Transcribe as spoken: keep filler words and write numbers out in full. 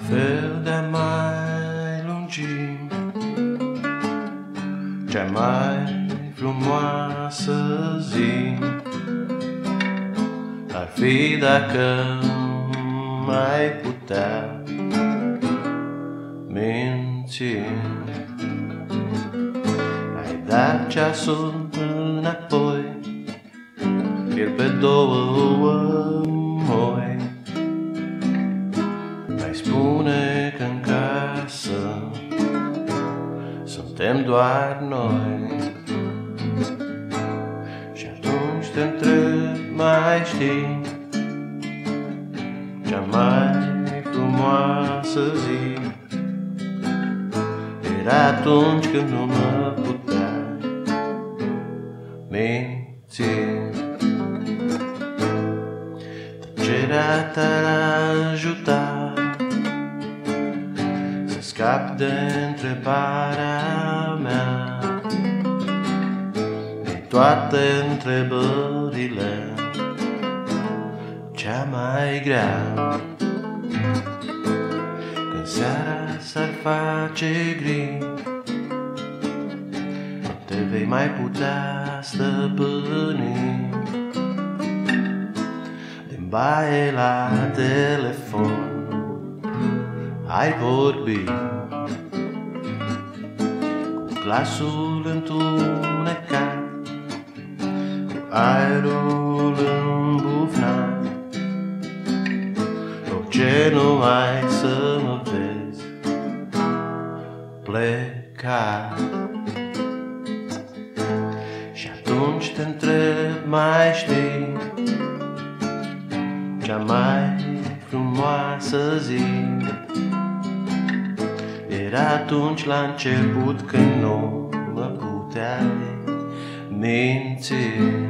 fel de mai lungi, cea mai frumoasă zi ar fi dacă mai putea minți. Ai dat ceasul înapoi, pierd pe două moi. Mai spune că în casă suntem doar noi. Și atunci te întreb, mai știi cea mai frumoasă zi? Era atunci când nu mă puteai minți. Tăcerea ta-ar ajuta să scap de întrebarea mea, de toate întrebările cea mai grea. Când seara s-ar face gri, nu te vei mai putea stăpâni. Din baie la telefon ai vorbit, cu glasul întunecat, cu aerul îmbufnat. Ce nu ai să mă vezi pleca. Și atunci te întreb, mai știi cea mai frumoasă zi? Era atunci la început când nu mă puteai minți.